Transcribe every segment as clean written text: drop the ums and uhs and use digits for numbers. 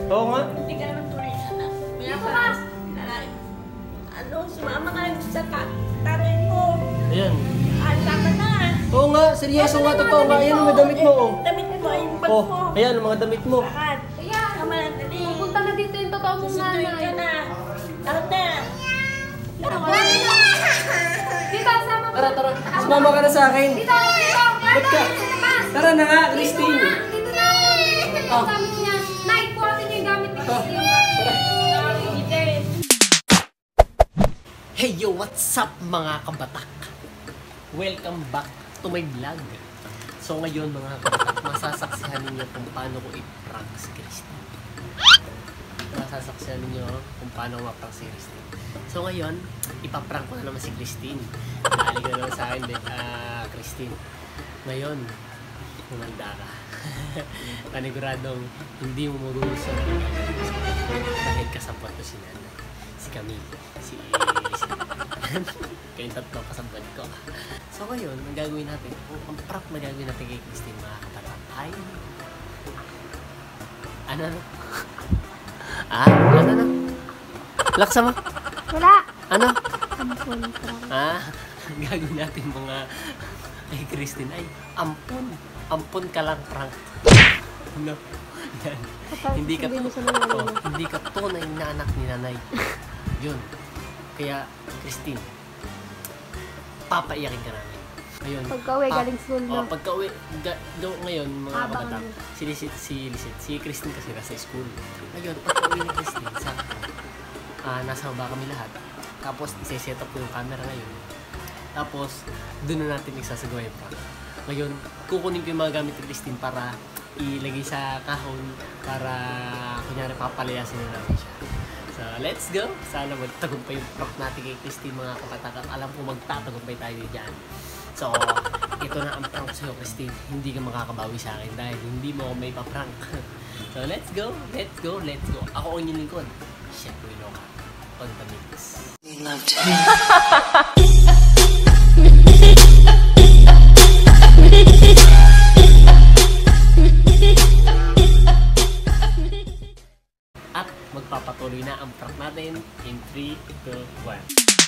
Oo nga. Hindi ka naman tunay na anak. Dito ka! Sumama ka sa tarin mo. Ayan. Tama na. Oo nga, seryoso nga, totoo nga. Ayan ang mga damit mo, oh. Damit mo, yung bag Oh, mo. ayan ang mga damit mo. Lakad. Ayan! Tama na, dali. Pupunta na dito yung totoo mong Susunduin ka nanay. na. Lakad na. Dito, sama mo. Tara, tara. Sumama ka na sa akin. Dito, dito! Ba't ka? Tara na nga, Christine. Dito na! Ito ang gamit niya. Nay, kuhatin niyo yung gamit ni Christine. Hey yo, what's up mga kabatak? Welcome back to my vlog. So ngayon mga kabatak, masasaksihan ninyo kung paano ko i-prank si Christine. Masasaksihan ninyo kung paano ma-prank si Christine. So ngayon, ipaprank ko na naman si Christine. Naalig na naman sa akin, Christine. Ngayon, humanda ka. Paniguradong hindi mo magugustuhan dahil kasabot ko si Nana, si Camille, si kayong tatlo kasabot ko. So ngayon, ang gagawin natin, ang prank na gagawin natin kay Christine mga kabatak ay ano? Ano na? Laksa mo? Wala! Ano? Ampun, Gagawin natin mga kay Christine ay ampun. Ampun ka lang prank. No? Yan. Hindi ka hindi ka tunay na anak ni nanay. Yun. Kaya, Christine, papaiyakin ka namin. Ngayon, pagka-uwi, galing school na. Pagka-uwi, ngayon, mga kabatak, si Christine kasi nasa school. Ngayon, pagka-uwi ni Christine, sakto, nasa baba kami lahat. Tapos, isa-set up ko yung camera ngayon. Tapos, doon na natin isasagawa yung prank. Ngayon, kukunin ko yung mga gamit ni Christine para ilagay sa kahon para, kunyari, papalayasin na namin siya. So, let's go! Sana magtagumpay yung prank natin kay Christine mga kabatak. Alam ko magtatagumpay tayo dyan. So, ito na ang prank sa'yo, Christine. Hindi ka makakabawi sa akin dahil hindi mo ako may pa-prank. So, let's go! Let's go! Let's go! Ako ang inyong lingkod. Chef Wiloka. On the mix. We love to. At magpapatuloy na ang prank natin in 3, 2, 1.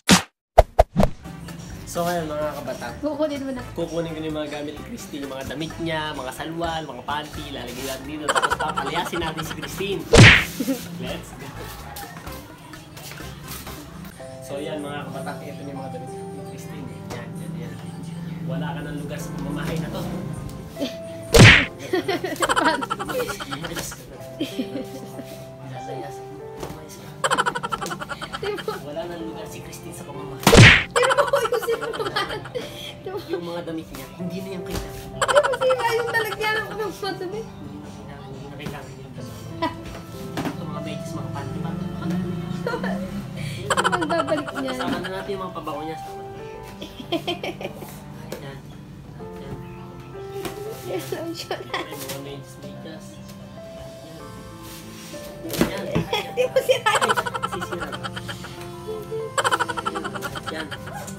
So ngayon mga kabatak, Kukunin mo na. kukunin ko yung mga gamit ni Christine, yung mga damit niya, mga salwal, mga panty, lalagay natin dito, tapos papalayasin natin si Christine. Let's go! So yan mga kabatak, ito yung mga damit ni Christine. Yan. Wala ka ng lugar sa pamamahay na to. Wala nang lugar si Christine sa pamamahay. Yung mga damit niya, hindi na yung kailangan. Hindi mo sila yung talagyan ako ng madami. Hindi na kailangan yung damit. Ito mga beses, mga panty pa. Ano magbabalik niya? Kasama na natin yung mga pabango niya. Yan. Yes, I'm sure. Mga medyas. Yan. Hindi mo sila yung... Sisira. Yan.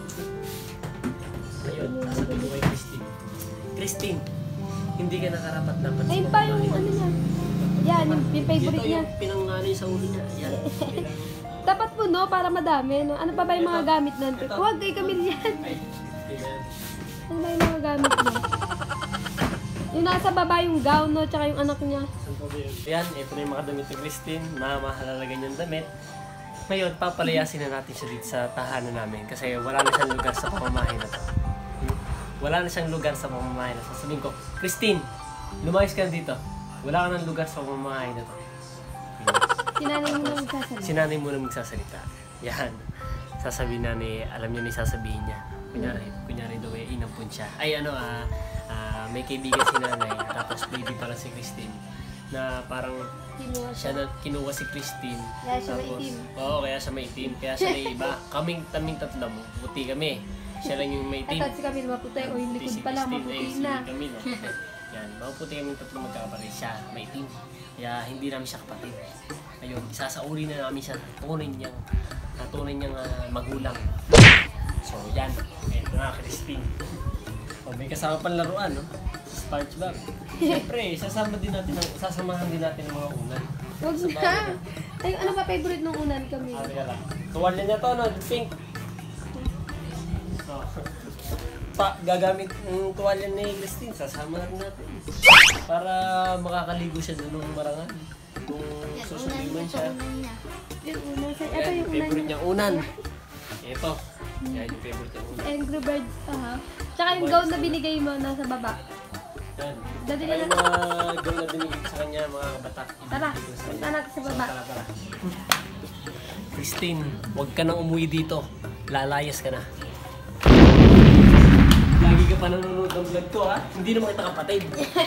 Ayun, sasabihin mo kay Christine. Christine, hindi ka nakarapat dapat sa Ayun pa yung ano niya. Yan, yung favorite niya. Dito yung pinangano sa ulo niya. Yan. Dapat po no, para madami. No? Ano pa ba yung mga gamit natin? Huwag kay Camille yan. Ay, yan. Ano ba yung mga gamit niya? Yung nasa baba yung gown, no? Tsaka yung anak niya. Yan, ito na yung mga damit ni Christine na mahalalagan yung damit. Ngayon, papalayasin na natin siya dito sa tahanan namin kasi wala na siyang lugar sa pamamahay na to. Wala na siyang lugar sa pamamahay na to. Sabihin ko, Christine, lumayas ka na dito. Wala ka ng lugar sa pamamahay na to. Sinanay mo na magsasalita. Sinanay mo na magsasalita. Yan. Sasabihin na alam niyo na sasabihin niya. Kunyari daw inampun siya. Ay may kaibigan si nanay, tapos baby pala si Christine. Na parang kinuha si Christine. Kaya siya tapos, maitim. Oo, kaya siya maitim. Kaya siya may iba. Kaming tatlo mo, puti kami. Siya lang yung maitim. At si Camille maputi o yung likod Si pa lang Christine, maputi na. Si Camille. Yan, maputi kaming tatlo magkakapatid. Siya, maitim. Kaya hindi namin siya kapatid. Ayun, isasauri na namin siya tunay niyang magulang. So yan, ito na Christine. O, may kasama pang laruan, no? SpongeBob. Siyempre, sasamahan din natin ng mga ulan. Huwag na. Ay, ano ba favorite nung unan kami? Teka lang. Tuwalya niya to, no? Pink. So, gagamit ng tuwalya ni Christine, sasama rin natin. Para makakaligo siya doon ng marangan. Kung susunod siya. Yung unan. Ito Yan, yung unan favorite niya. niyang unan. Ito. Yan yung favorite niyang unan. Angry Birds, aha. Tsaka yung gown na binigay mo nasa baba. Yan. Dati Saka na yung mga gown na binigay ko sa kanya, mga kabata. Tara, punta natin sa baba. Tara, tara. Christine, huwag ka nang umuwi dito. Lalayas ka na. Lagi ka pa nanonood ng vlog ko, ha? Hindi naman kita kapatid.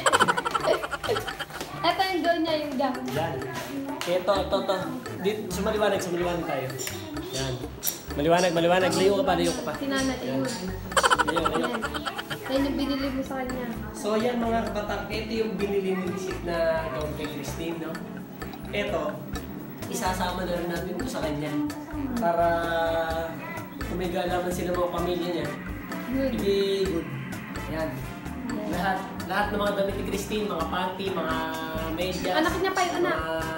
Ito yung gown niya, yung gown. Yan. Ito. Dito, sumaliwanag tayo. Yan. Maliwanag. Layo ka pa. Sinanay, ayun. Layo. Ayan. Yan yung binili mo sa kanya. So yan mga kabatak, ito yung binili ni Lisette na gown kay Christine, no? Ito, isasama na rin natin ito sa kanya. Para kung may galaman sila mga pamilya niya, Good. hindi good. Yan. Lahat ng mga damit ni Christine, mga panty, mga medyas. Anak niya pa yung anak.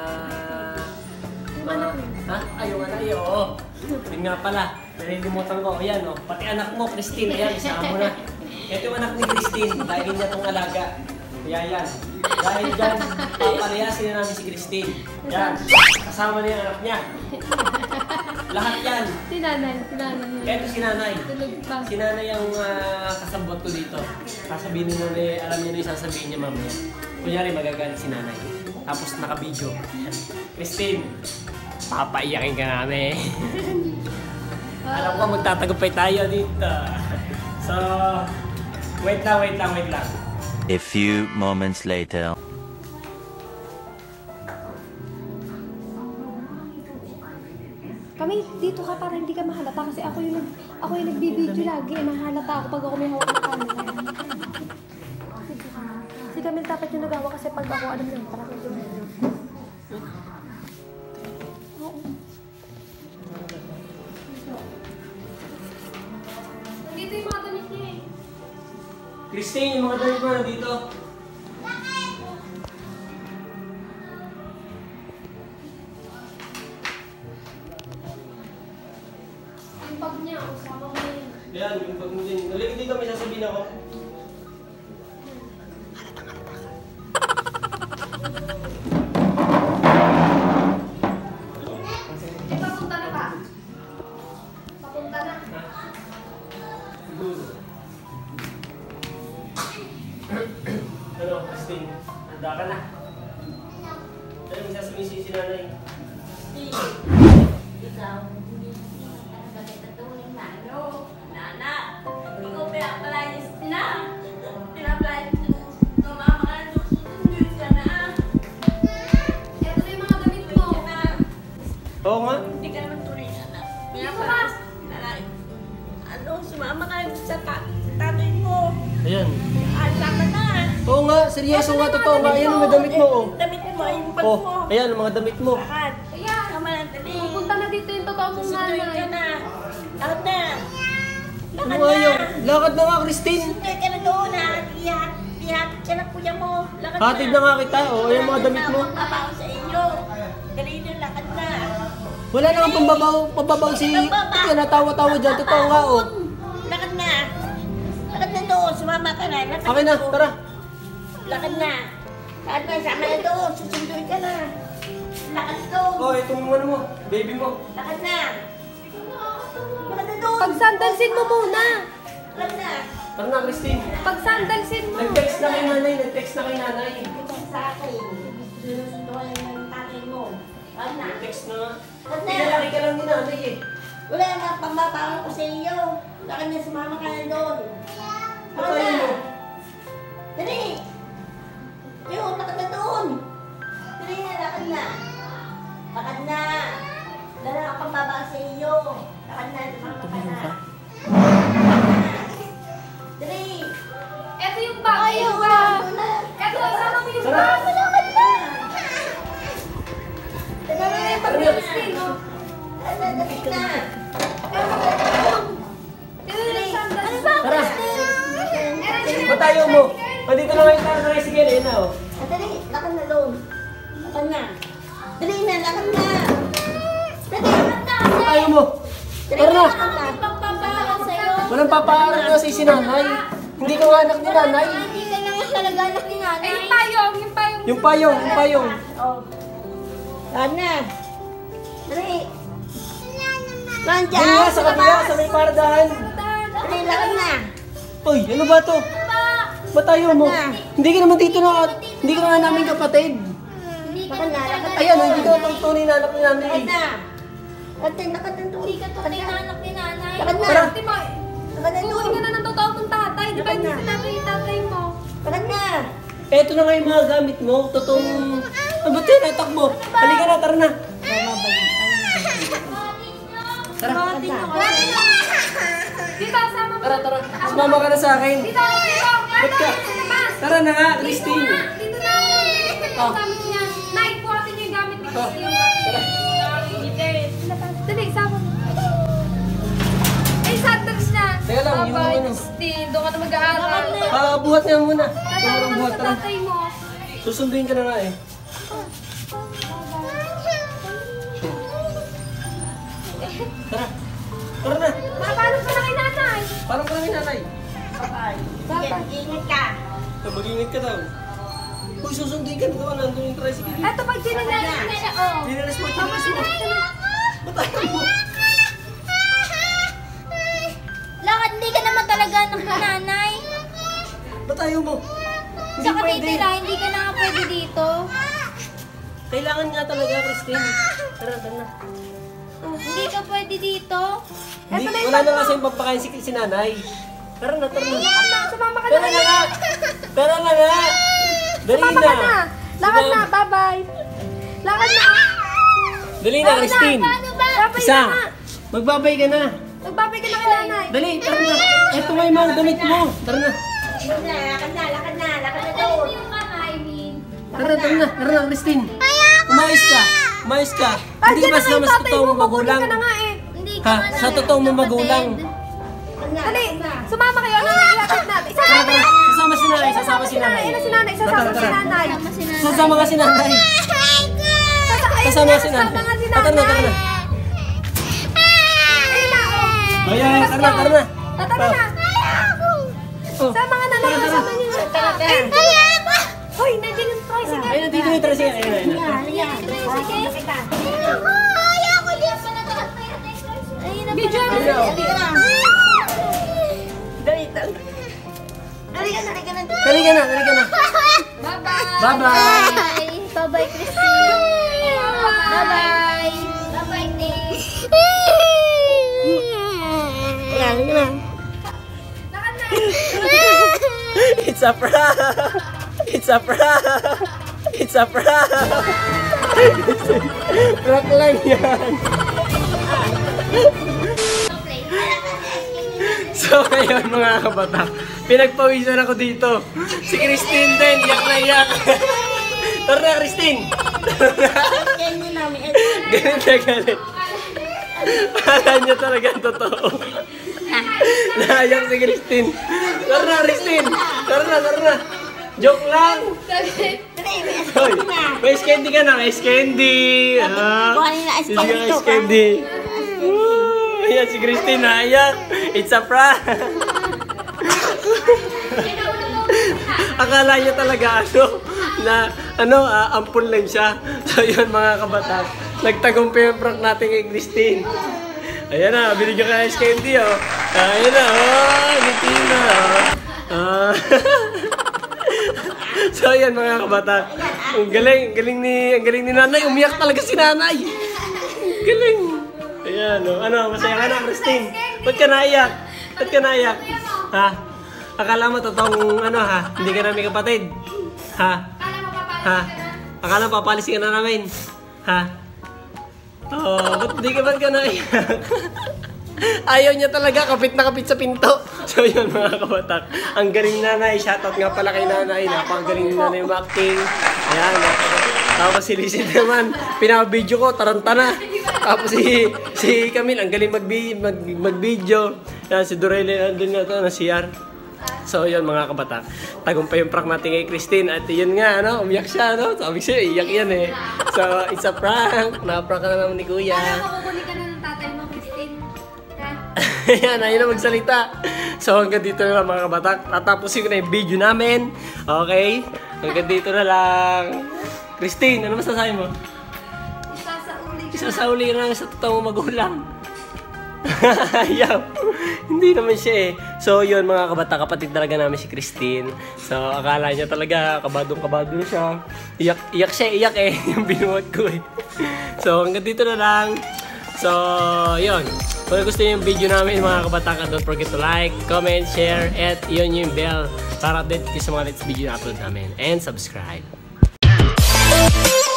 Yung anak niya. Ha? Ay, yung anak niya, oo. Yun nga pala, nalilimutan ko. Ayan, oh. Pati anak mo, Christine, ayan, isama mo na. Ito yung anak ni Christine, dahil niya itong alaga. Yan. Dahil dyan, papalayasin na namin si Christine. Yan, kasama niya ang anak niya. Lahat yan. Sinanay. Ito si nanay. Tulog pa. Si nanay ang kasabot ko dito. Sasabihin niya na, alam niya na yung sasabihin niya mamaya. Kunyari, magagalit si nanay. Tapos naka-video. Christine, papaiyakin ka namin. Alam ko, magtatagumpay tayo dito. So, wait lang. A few moments later. Kami, dito ka para hindi ka mahalata kasi ako yung nagbibideo lagi. Mahalata ako pag ako may hawak na camera. Si Camille dapat yung nagawa kasi pag ako alam yun, para ko yun. Nandito yung mga damit niya eh. Christine, yung mga damit mo nandito. Yung bag niya, usama mo yun. Yan, yung pag mo din. Naligid dito, may sasabihin ako. Papunta na ba? Papunta na. Siguro. Ano, Christine? Handa ka na. Ano yung sasabihin si nanay? Ikaw, hindi ka natutunin na ano, nana. Hindi ko pinapalayas na. Pinapalayas na. Tumama ka na, susundin ka na. Ito na yung mga damit mo. Ka na. Oo nga. Hindi ka naman tuloy na. Pinapalayas na. Ano, sumama ka sa tatay mo. Ayan. Sama na. Oo nga, seryoso nga, totoo nga. Ayan, mga damit mo, oh. Damit mo, yung bag Oh, mo. ayan, mga damit mo. Lakad. Ayan. Tama na, dali. Pupunta na dito yung totoo mong Susunduin ka nanay. na. Lakad na. Ano Lakad nga yun? na. Lakad na nga, Christine. Susunduin ka na doon ha. Ihatid ka na kuya mo. Lakad na. Hatid na nga kita. Oh, ayan mga damit mo. Pabaw sa iyo. Dali na, lakad na. Wala na nga pambabaw si... Yan, natawa-tawa dyan. Totoo nga, oh. Lakad na. Lakad na doon. Sumama ka na. Lakad Akin na, doon. tara. Lakad na. Lakad na. Sama na doon. Susunduin ka na. Lakad doon. Oh, itong ano mo, baby mo. Lakad na. Lakad na doon. Pagsandalsin mo muna. Lakad na. Tara na, Christine. Pagsandalsin mo. Nag-text na kay nanay. Ito sa akin. Sinusunduan ng tatay mo. Lakad na. Nag-text na nga. Lakad na. Pinalaki ka lang ni nanay eh. Wala na, pambabaon ko sa iyo. Lakad na, sumama ka na doon. Lakad Patayin mo. na. Dali. Yun, lakad na doon. Dali na, lakad na. Lakad na. Wala na, pambabaon sa iyo. Lakad na, sumama ka na. Dali. Ito yung bag. Ayaw Yung ka. bag. Ito, isama mo yung Tara. bag. Lakad na. Ito na yung bag ni Christine, oh. Lakad na, dali na. Ito na yung sandals. Tara. Ba't ayaw mo? Nandito na ngayon tayo sa tricycle eh na, oh. Dali, lakad na doon. Lakad na. Dali na, lakad na. Dali, lakad na. Ayaw mo. Dali, Tara na. lakad na. Pagpapaaral sa'yo. Walang papaaral na si nanay. Hindi ka nga anak ni nanay. Hindi ka naman talaga anak ni nanay. Yung payong. Yung payong. Oh. Lakad na. Dali. Nandiyan. Hindi nga, sa kabila, sa may pardahan. Dali, lakad na. Uy, ano ba to? Ba't ayaw mo? Hindi ka naman dito na, hindi ka nga namin kapatid. Lakad na, lakad na. Ayan, hindi ka naman tunay na anak ni nanay. Lakad na. Lakad na, hindi ka tunay na anak ni nanay. Lakad na. Tara. Lakad na Tuloy ka na ng totoo mong tatay. Di ba hindi sinabi yung tatay mo? Lakad na. Eto na nga yung mga gamit mo. Totoong... ba't tinatak mo? Halika na, tara na. Tara. Dito, sama mo. Tara. Sumama ka na sa akin. Dito. Ba't ka? Tara na nga, Christine. Dito na. Yung gamit niya. Nay, buhatin niyo yung gamit ni Christine. Dali, sama mo. Ay, sandals na. Teka lang, yung Bye, ano. Christine. Doon ka na mag-aaral. Buhat niya muna. Kasama Buhat, mo sa tara. tatay mo. Susunduin ka na nga eh. Tara. Tara na. Paano ka na kay nanay? Parang kami nanay. Sige, ingat ka. Mag-ingat ka daw. Uy, susunduin ka na daw. Nandun yung tricycle. Eto, pag sinilalas na siya, oh. Tinalas mo. Ba't ayaw mo? Lakad, hindi ka naman talaga anak ni nanay. Ba't ayaw mo? Hindi Saka pwede. titira, hindi ka na nga pwede dito. Kailangan nga talaga, Christine. Tara na. Hindi ka pwede dito. Hindi, wala na nga sa'yo papakain si nanay. Tara na. Sumama ka na. Tara na nga. Dali Sumama ka na. na. Lakad na, bye-bye. Lakad na. Dali na, Christine. Paano ba? Babay Isa. na nga. Magbabay ka na. Magbabay ka na kay nanay. Dali, tara na. Ito nga yung mga damit mo. Tara na. Lakad na doon. Tara na, Christine. Umayos ka. Hindi Diyan ba na sila nga yung mas tatay totoong mo. Magulang magulang? ka na nga eh. Hindi ka Ha? nga Sa namin totoong kapatid. magulang. Dali, sumama kayo. Ano nga iatid natin? Isasama Tara. Sasama si nanay. Sasama si nanay. Ayun na si nanay. Sasama si nanay. Sasama ka si nanay. Sasama si nanay. Sasama nga si Tara na. nanay. Ayun na, oh. Ayan, tara na. Tara na. Oh. Sama nga nanay. Sama niyo. Ayun. Hoy, nandiyan yung tricycle. Ayun, nandito yung tricycle. Ayun. Video mo. Dali ka na. Bye-bye. Bye-bye. Bye-bye, Christine. Bye-bye. Bye-bye, Nick. Ayan, na. Lakad na. It's a prank! It's a prank! It's a prank! Prank lang yan! So ngayon mga kabatak, pinagpawisan ako dito. Si Christine din, iyak na iyak. Tara na, Christine! Ganyan namin. Galit na galit. Akala niya talaga ang totoo. Naiyak si Christine. Tara na, Christine! Tara na! Joke lang! Hoy, may ice candy ka na, ice candy! Kuhanin na ice Sige, candy to, ice candy! Ayan si Christine, naiyak! It's a prank! Akala niya talaga ampun lang siya. So yun mga kabatak, nagtagumpay ang prank natin kay Christine. Ayan na, binigyan ka ng ice candy oh. Ayan na, ngiti na oh. So yan mga kabatak, ang galing ni nanay, umiyak talaga si nanay. Galing. Ayan oh. Ano, masaya ka na Christine? Ba't ka naiyak? Ha? Akala mo totoong hindi ka namin kapatid? Ha? Akala papalisin ka na namin? Ha? Ba't ka naiyak? Ayaw niya talaga, kapit na kapit sa pinto. So yun mga kabatak, ang galing nanay. Shoutout nga pala kay nanay. Napakagaling ni nanay mag-acting. Ayan. Tapos si Lizzie naman, pinaka-video ko, tarantana. Tapos si Camille, ang galing mag-video. Yan, si Dorelli nandun na ito, na CR. So yun mga kabatak, tagumpay yung prank natin kay Christine at yun nga, ano, umiyak siya, no? Sabi siya, iyak yan eh. So, it's a prank. Na-prank ka na naman ni Kuya. Kala ko kukunin ka na ng tatay mo, Christine. Ha? Ayan, ayun na magsalita. So hanggang dito na lang mga kabatak. Tatapusin ko na yung video namin. Okay? Hanggang dito na lang. Christine, ano masasabi mo? Isasauli ka na sa totoong magulang. Ayaw. Hindi naman siya eh. So yun mga kabata, kapatid talaga namin si Christine. So akala niya talaga kabadong-kabado siya. Iyak siya, iyak eh. Yung binuhat ko eh. So hanggang dito na lang. So yun. Kung gusto niyo yung video namin mga kabata, don't forget to like, comment, share, at yun yung bell para update kayo sa mga next video na upload namin. And subscribe.